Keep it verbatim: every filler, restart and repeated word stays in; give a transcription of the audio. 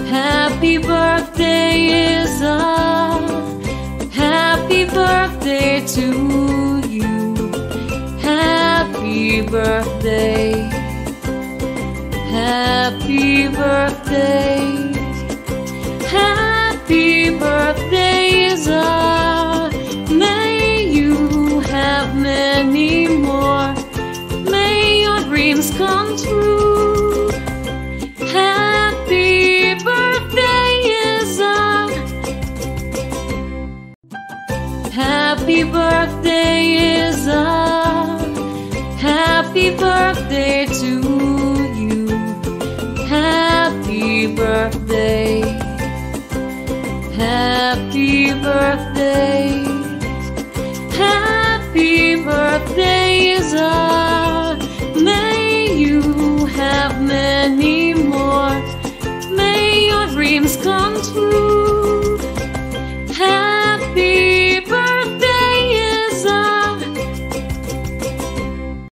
Happy birthday, Izah. Happy birthday to you. Happy birthday. Happy birthday. Happy birthday, Izah. May you have many more. May your dreams come true. Happy birthday, Izah. Happy birthday, Izah. Happy birthday to you. Happy birthday. Happy birthday.